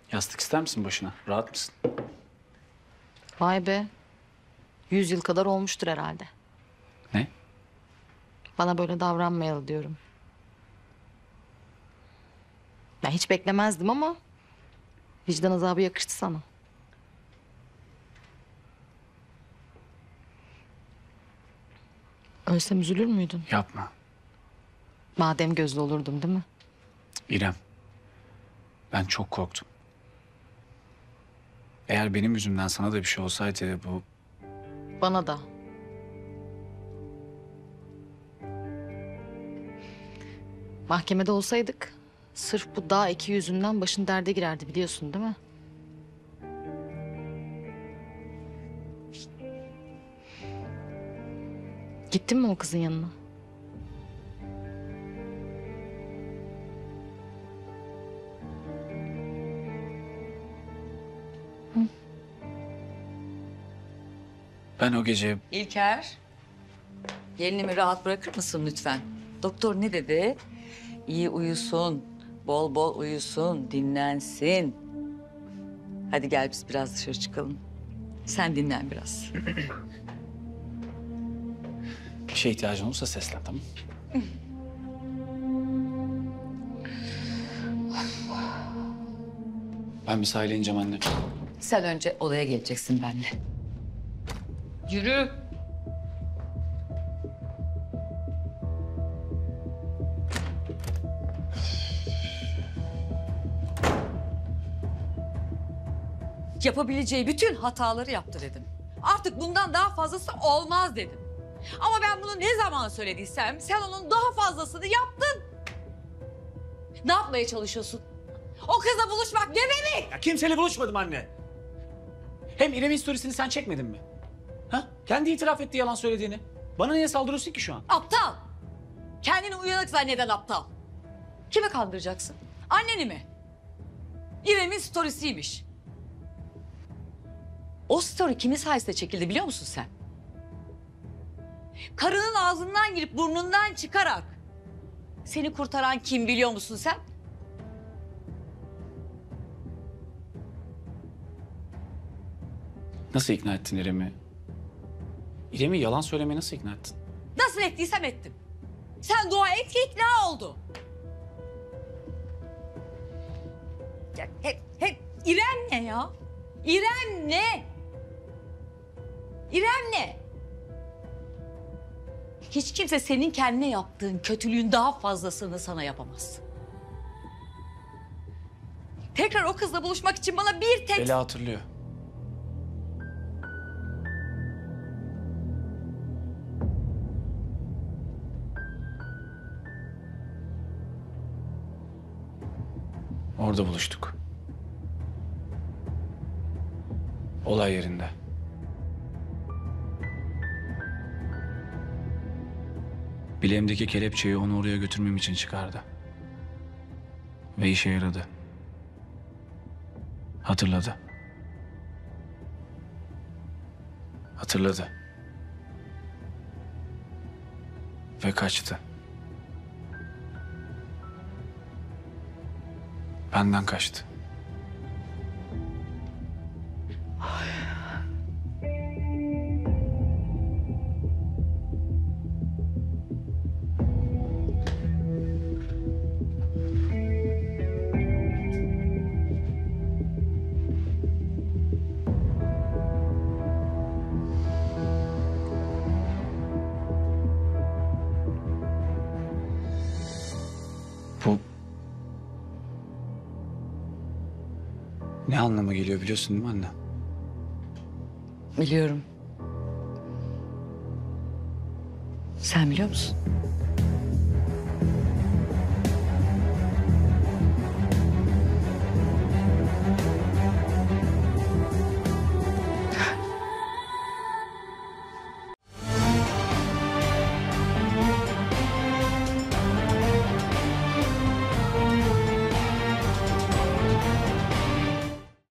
Yastık ister misin başına? Rahat mısın? Vay be. 100 yıl kadar olmuştur herhalde. Ne? Bana böyle davranmayalı diyorum. Ben hiç beklemezdim ama vicdan azabı yakıştı sana. Ölsem üzülür müydün? Yapma. Madem gözlü olurdum değil mi? İrem. Ben çok korktum. Eğer benim yüzümden sana da bir şey olsaydı bu... Bana da. Mahkemede olsaydık sırf bu dağ eki yüzünden başın derde girerdi biliyorsun değil mi? Gittin mi o kızın yanına? Ben o gece... İlker, gelinimi rahat bırakır mısın lütfen? Doktor ne dedi? İyi uyusun, bol bol uyusun, dinlensin. Hadi gel biz biraz dışarı çıkalım. Sen dinlen biraz. Bir şeye ihtiyacın olursa seslen, tamam mı? Ben bir sahile ineceğim anne. Sen önce odaya geleceksin benimle. Yürü. Yapabileceği bütün hataları yaptı dedim. Artık bundan daha fazlası olmaz dedim. Ama ben bunu ne zaman söylediysem sen onun daha fazlasını yaptın. Ne yapmaya çalışıyorsun? O kızla buluşmak ne demek? Ya kimseyle buluşmadım anne. Hem İrem'in storiesini sen çekmedin mi? Ha? Kendi itiraf etti yalan söylediğini. Bana niye saldırıyorsun ki şu an? Aptal. Kendini uyanık zanneden aptal. Kimi kandıracaksın? Anneni mi? İrem'in storiesiymiş. O story kimin sayesinde çekildi biliyor musun sen? Karının ağzından girip burnundan çıkarak seni kurtaran kim biliyor musun sen? Nasıl ikna ettin İrem'i? İrem'i yalan söylemeye nasıl ikna ettin? Nasıl ettiysem ettim. Sen dua et ki ikna oldu. Ya, İrem ne ya? İrem ne? İrem ne? Hiç kimse senin kendine yaptığın kötülüğün daha fazlasını sana yapamaz. Tekrar o kızla buluşmak için bana bir tek... Bela hatırlıyor. Orada buluştuk. Olay yerinde. Bileğimdeki kelepçeyi onu oraya götürmem için çıkardı. Ve işe yaradı. Hatırladı. Hatırladı. Ve kaçtı. Benden kaçtı. Bu ne anlama geliyor biliyorsun değil mi anne? Biliyorum. Sen biliyor musun?